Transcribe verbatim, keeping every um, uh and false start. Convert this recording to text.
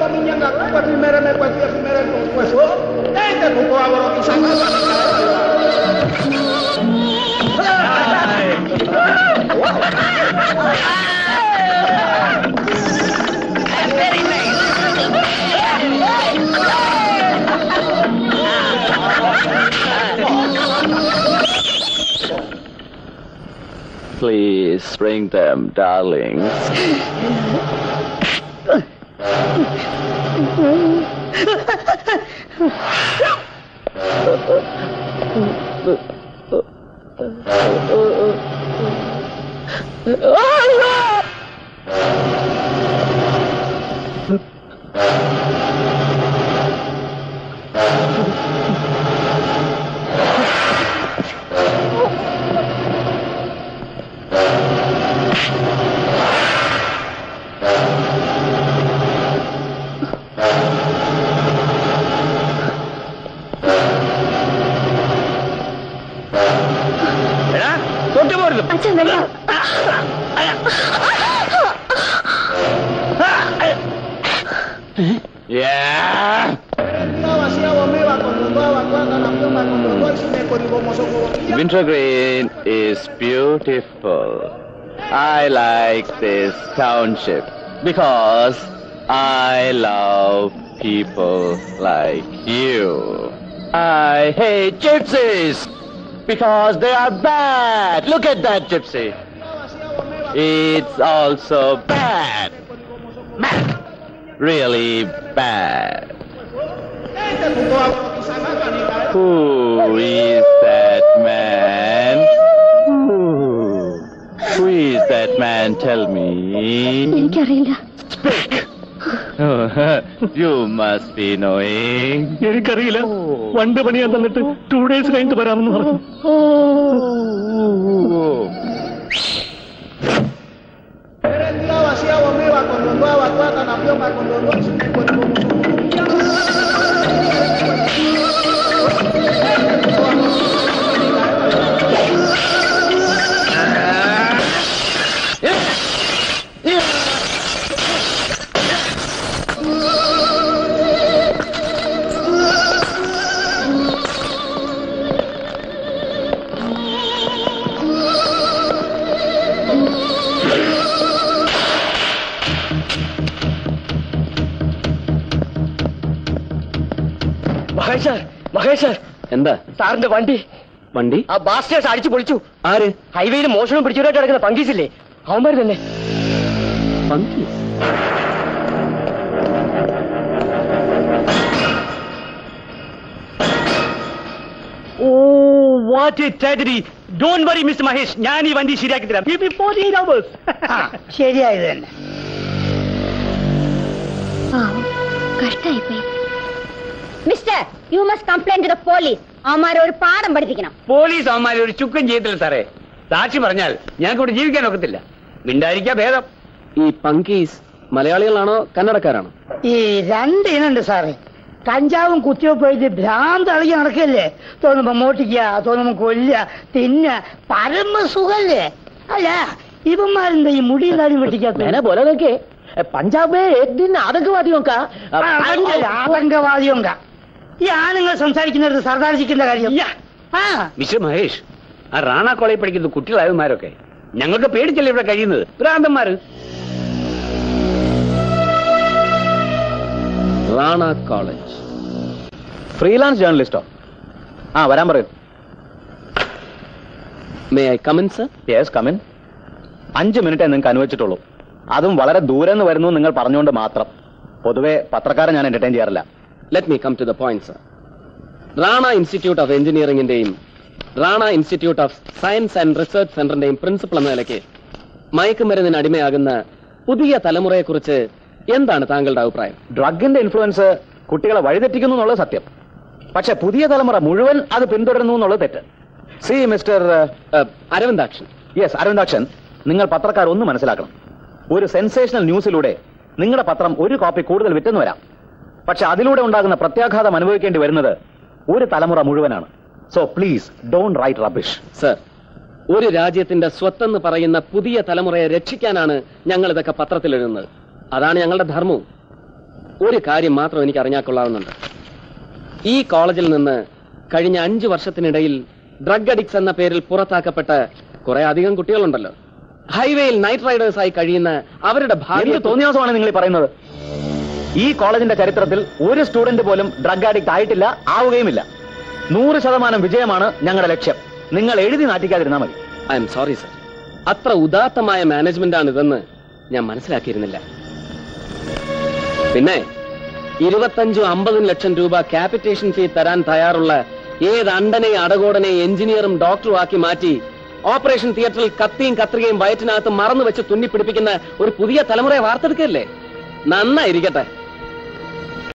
minyak aku buat primera me buat primera pues este tu colaboro que saca very nice. Please bring them, darlings. Yeah. Wintergreen is beautiful. I like this township because I love people like you. I hate gypsies because they are bad. Look at that gypsy. It's also bad. Bad. Really bad. Who is that man? Who, who is that man? Tell me. Speak. You must be knowing. One day, two days going to Baram. എന്താ സാറിന്റെ വണ്ടി വണ്ടി ആ busters അടിച്ചു പൊളിച്ചു. ആര്? ഹൈവേയിൽ മോഷണം പിടിച്ചവരായിട്ട് കിടക്കുന്ന പങ്കീസില്ലേ, അവന്മാര് തന്നെ. പങ്കീസ്? Oh what a tragedy. Don't worry mister Mahesh, ഞാൻ ഈ വണ്ടി ശരിയാക്കി തരാം. ശരിയായത് തന്നെ. കഷ്ടായിപ്പോയി. Mister, you must complaint to the police. അവന്മാരെ ഒരു പാഠം പഠിപ്പിക്കണം. പോലീസ് അവന്മാരെ ഒരു ചുക്കം ചെയ്യത്തില്ല സാറേ. സാക്ഷി പറഞ്ഞാൽ ഞങ്ങൾക്ക് ഇവിടെ ജീവിക്കാൻ ഒക്കത്തില്ല. മിണ്ടായിരിക്കാ ഭേദം. ഈ പങ്കീസ് മലയാളികളാണോ കന്നഡക്കാരാണോ? ഈ രണ്ടിനുണ്ട് സാറേ. കഞ്ചാവും കുത്തിവെപ്പോയിട്ട് ഭ്രാന്ത് അളകി നടക്കല്ലേ. തോന്നുമ്പോ മോട്ടിക്ക, തോന്നുമ്പോ കൊല്ല, തിന്ന, പരമ സുഖല്ലേ. അല്ല ഇവന്മാരെന്താ ഈ മുടിയും താടി വെട്ടിക്കാത്ത പോലെ പഞ്ചാബ് ആതങ്കവാദിയോ ആതങ്കവാദിയോ ഈ ആണുങ്ങൾ സംസാരിക്കുന്നത് സർദാർജിക്കുന്ന കാര്യം. മിസ്റ്റർ മഹേഷ്, ആ റാണ കോളേജിൽ പഠിക്കുന്ന കുട്ടികളായവന്മാരൊക്കെ ഞങ്ങൾക്ക് പേടിച്ചല്ലേ ഇവിടെ കഴിയുന്നത്. ഭ്രാന്തന്മാര്. റാണ കോളേജ് ഫ്രീലാൻസ് ജേർണലിസ്റ്റോ? ആ വരാൻ പറയൂ. May I come in sir? Yes come in. അഞ്ച് മിനിറ്റേ നിങ്ങൾക്ക് അനുവദിച്ചിട്ടുള്ളൂ. അതും വളരെ ദൂരെ നിന്ന് വരുന്നു നിങ്ങൾ പറഞ്ഞുകൊണ്ട് മാത്രം. പൊതുവെ പത്രക്കാരെ ഞാൻ എന്റർടൈൻ ചെയ്യാറില്ല. Let me come to the point sir. Rana institute of എഞ്ചിനീയറിംഗിന്റെയും Rana institute of science and research സെന്ററിന്റെയും പ്രിൻസിപ്പൽ എന്ന നിലയ്ക്ക് മയക്കുമരുന്നിന് അടിമയാകുന്ന പുതിയ തലമുറയെക്കുറിച്ച് എന്താണ് താങ്കളുടെ അഭിപ്രായം? ഡ്രഗിന്റെ ഇൻഫ്ലുവൻസ് കുട്ടികളെ വഴിതെറ്റിക്കുന്നു എന്നുള്ളത് സത്യം. പക്ഷെ പുതിയ തലമുറ മുഴുവൻ അത് പിന്തുടരുന്നു എന്നുള്ളത് തെറ്റ്. See mister Aravindakshan. Yes Aravindakshan, നിങ്ങൾ പത്രക്കാർ ഒന്ന് മനസ്സിലാക്കണം. ഒരു സെൻസേഷണൽ ന്യൂസിലൂടെ നിങ്ങളുടെ പത്രം ഒരു കോപ്പി കൂടുതൽ വിറ്റെന്ന് വരാം. പക്ഷെ അതിലൂടെ ഉണ്ടാകുന്ന പ്രത്യാഘാതം അനുഭവിക്കേണ്ടി വരുന്നത് ഒരു തലമുറ മുഴുവനാണ്. So please don't write rubbish. Sir, ഒരു രാജ്യത്തിന്റെ സ്വത്തെന്ന് പറയുന്ന പുതിയ തലമുറയെ രക്ഷിക്കാനാണ് ഞങ്ങൾ ഇതൊക്കെ പത്രത്തിൽ എഴുതുന്നത്. അതാണ് ഞങ്ങളുടെ ധർമ്മവും. ഒരു കാര്യം മാത്രം എനിക്ക് അറിഞ്ഞാൽ കൊള്ളാവുന്നുണ്ട്. ഈ കോളേജിൽ നിന്ന് കഴിഞ്ഞ അഞ്ചു വർഷത്തിനിടയിൽ ഡ്രഗ് അഡിക്ട്സ് എന്ന പേരിൽ പുറത്താക്കപ്പെട്ട കുറെ അധികം കുട്ടികളുണ്ടല്ലോ. ഹൈവേയിൽ നൈറ്റ് റൈഡേഴ്സ് ആയി കഴിയുന്ന അവരുടെ ഭാര്യ തോന്നിയാസമാണ് നിങ്ങൾ പറയുന്നത്. ഈ കോളേജിന്റെ ചരിത്രത്തിൽ ഒരു സ്റ്റുഡന്റ് പോലും ഡ്രഗ് അഡിക്ട് ആയിട്ടില്ല, ആവുകയുമില്ല. നൂറ് ശതമാനം വിജയമാണ് ഞങ്ങളുടെ ലക്ഷ്യം. നിങ്ങൾ എഴുതി നാട്ടിക്കാതിരുന്നാൽ മതി. ഐ എം സോറി സർ, അത്ര ഉദാത്തമായ മാനേജ്മെന്റ് ആണ് ഇതെന്ന് ഞാൻ മനസ്സിലാക്കിയിരുന്നില്ല. പിന്നെ ഇരുപത്തഞ്ചും അമ്പതും ലക്ഷം രൂപ ക്യാപിറ്റേഷൻ ഫീ തരാൻ തയ്യാറുള്ള ഏത് അണ്ടനെ അടകോടനെ എഞ്ചിനീയറും ഡോക്ടറും ആക്കി മാറ്റി ഓപ്പറേഷൻ തിയേറ്ററിൽ കത്തിയും കത്രികയും വയറ്റിനകത്ത് മറന്നു വെച്ച് തുന്നിപ്പിടിപ്പിക്കുന്ന ഒരു പുതിയ തലമുറയെ വാർത്തെടുക്കല്ലേ? നന്നായിരിക്കട്ടെ.